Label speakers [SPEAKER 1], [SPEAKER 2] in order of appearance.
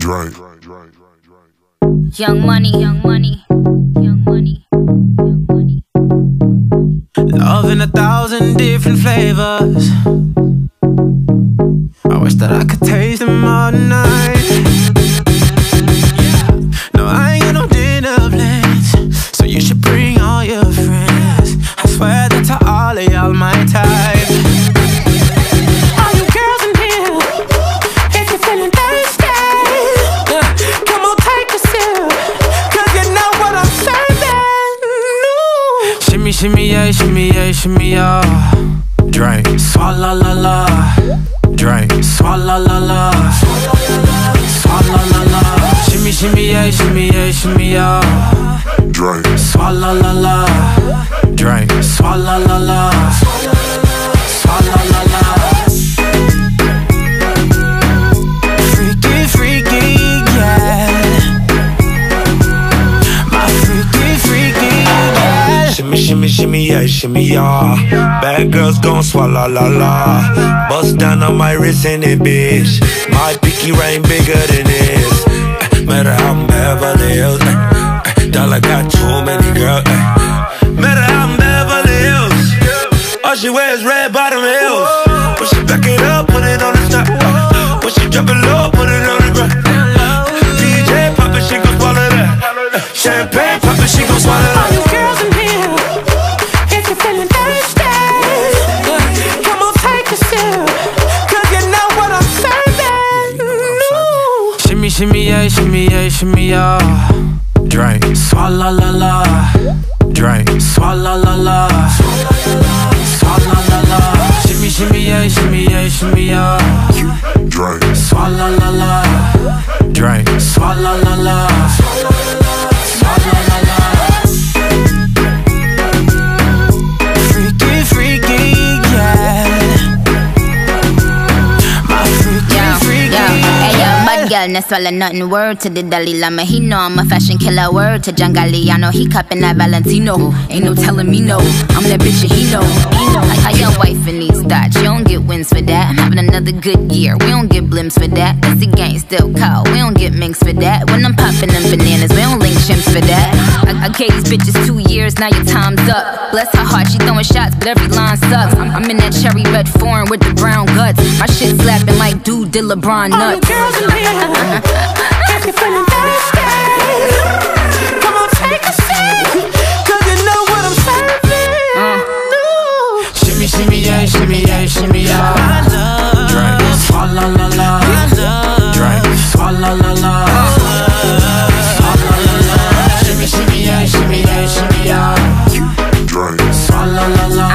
[SPEAKER 1] Drink.
[SPEAKER 2] Young Money, Young Money, Young Money, Young Money.
[SPEAKER 3] Love in 1,000 different flavors. I wish that I could taste them all night. No, I ain't got no dinner plans, so you should bring all your friends. I swear that to all of y'all my type. All you girls in here, if you're feeling thirsty, come on, take a sip, 'cause you know what I'm serving. No. Shimmy, shimmy, yeah, shimmy, yeah, shimmy, yeah. Drink, swalla la la. Drink, swalla la la. Swalla la la. Shimmy, shimmy, yeah, shimmy, yeah, shimmy, yeah.
[SPEAKER 1] Drink.
[SPEAKER 3] Swalla la la. Drink, swalla la la. Swalla la la. Freaky, freaky, yeah. My freaky, freaky, yeah.
[SPEAKER 4] Shimmy, shimmy, shimmy, yeah, shimmy, yeah. Bad girls gon' swallow la la. Bust down on my wrist in it, bitch. My pinky ring bigger than this. Matter how I'm Beverly Hills. Dollar got too many girls. Matter how I'm Beverly Hills. All she wears red bottom heels. When she back it up, put it on the top. When she drop it low, put it on the ground. DJ pop it, she gon' swallow that. Champagne pop it, she gon' swallow that.
[SPEAKER 3] All you girls in here, if you're feeling thirsty, come on, take a sip, 'cause you know what I'm serving. No. Shimmy, shimmy, yeah, shimmy, yeah, shimmy, yeah. Drink, swalla la la. Drink, swalla la la. Swalla la la. Shimmy, shimmy, yeah, shimmy, yeah, shimmy, yeah.
[SPEAKER 1] Drink.
[SPEAKER 3] Swalla la la. Drink, swalla la la. Swalla la la. Freaky, freaky, yeah. My freaky, freaky,
[SPEAKER 2] Hey yo, bad girl, no swallow nothing. Word to the Dalai Lama, he know I'm a fashion killer. Word to John Galliano, he cupping that Valentino. Ain't no telling me no, I'm that bitch and he know. Like how your wife in these thoughts, you don't get wins for that. I'm having another good year, we don't get blimps for that. That's the gang still call, we don't get minks for that. When I'm popping them bananas, we don't link chimps for that. I gave these bitches 2 years, now your time's up. Bless her heart, she throwing shots, but every line sucks. I'm in that cherry red foreign with the brown guts. My shit slapping like dude did LeBron nuts.
[SPEAKER 3] all you girls in here, if you're feeling thirsty, come on, take a sip, 'cause you know what I'm serving. No. Shimmy, shimmy, yeah, shimmy, yeah, shimmy, yeah. Drink, swalla la la. Drink, swalla la la. Swalla la la. Shimmy, shimmy, yeah, shimmy, yeah, shimmy, yeah.
[SPEAKER 1] Drink.
[SPEAKER 3] Swalla la la.